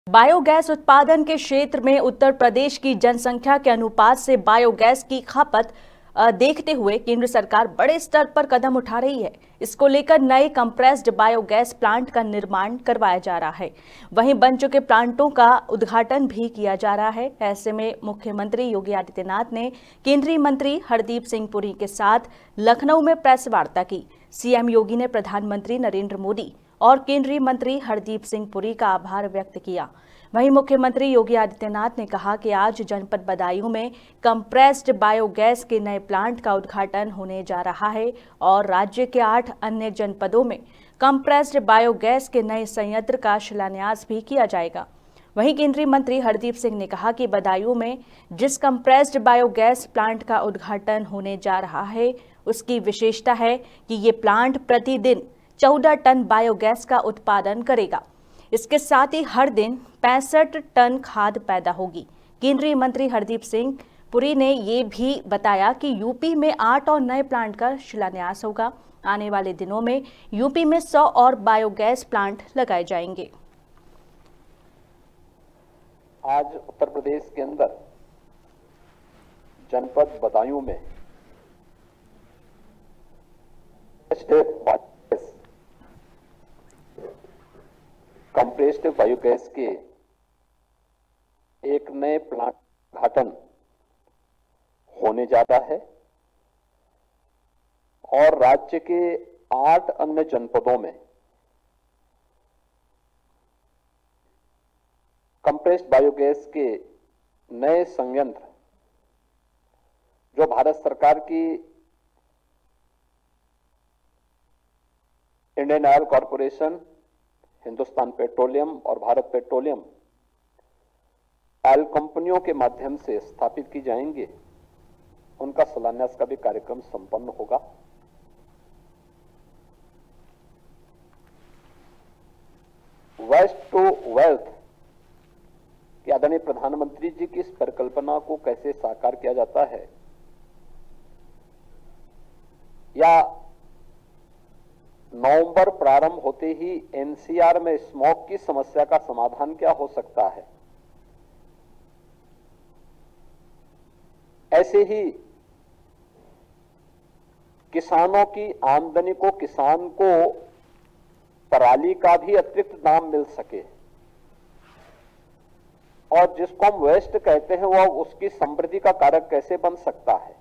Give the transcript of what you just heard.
Biogas उत्पादन के क्षेत्र में उत्तर प्रदेश की जनसंख्या के अनुपात से बायोगैस की खपत देखते हुए केंद्र सरकार बड़े स्तर पर कदम उठा रही है। इसको लेकर नए कंप्रेस्ड बायोगैस प्लांट का निर्माण करवाया जा रहा है। वहीं बन चुके प्लांटों का उद्घाटन भी किया जा रहा है। ऐसे में मुख्यमंत्री योगी आदित्यनाथ ने केंद्रीय मंत्री हरदीप सिंह पुरी के साथ लखनऊ में प्रेस वार्ता की। सीएम योगी ने प्रधानमंत्री नरेंद्र मोदी और केंद्रीय मंत्री हरदीप सिंह पुरी का आभार व्यक्त किया। वहीं मुख्यमंत्री योगी आदित्यनाथ ने कहा कि आज जनपद बदायूं में कंप्रेस्ड बायोगैस के नए प्लांट का उद्घाटन होने जा रहा है और राज्य के 8 अन्य जनपदों में कंप्रेस्ड बायोगैस के नए संयंत्र का शिलान्यास भी किया जाएगा। वहीं केंद्रीय मंत्री हरदीप सिंह ने कहा कि बदायूं में जिस कंप्रेस्ड बायोगैस प्लांट का उद्घाटन होने जा रहा है उसकी विशेषता है कि ये प्लांट प्रतिदिन 14 टन बायोगैस का उत्पादन करेगा। इसके साथ ही हर दिन 65 टन खाद पैदा होगी। केंद्रीय मंत्री हरदीप सिंह पुरी ने ये भी बताया कि यूपी में 8 और नए प्लांट का शिलान्यास होगा। आने वाले दिनों में यूपी में 100 और बायोगैस प्लांट लगाए जाएंगे। आज उत्तर प्रदेश के अंदर जनपद बदायूं में कंप्रेस्ड बायोगैस के एक नए प्लांट उद्घाटन होने जा रहा है और राज्य के 8 अन्य जनपदों में कंप्रेस्ड बायोगैस के नए संयंत्र जो भारत सरकार की Indian Oil Corporation, Hindustan Petroleum और भारत पेट्रोलियम ऑयल कंपनियों के माध्यम से स्थापित की जाएंगे, उनका शिलान्यास का भी कार्यक्रम संपन्न होगा। वेस्ट टू वेल्थ की आदरणीय प्रधानमंत्री जी की इस परिकल्पना को कैसे साकार किया जाता है या नवंबर प्रारंभ होते ही एनसीआर में स्मॉग की समस्या का समाधान क्या हो सकता है, ऐसे ही किसानों की आमदनी को, किसान को पराली का भी अतिरिक्त दाम मिल सके और जिसको हम वेस्ट कहते हैं वह उसकी समृद्धि का कारक कैसे बन सकता है,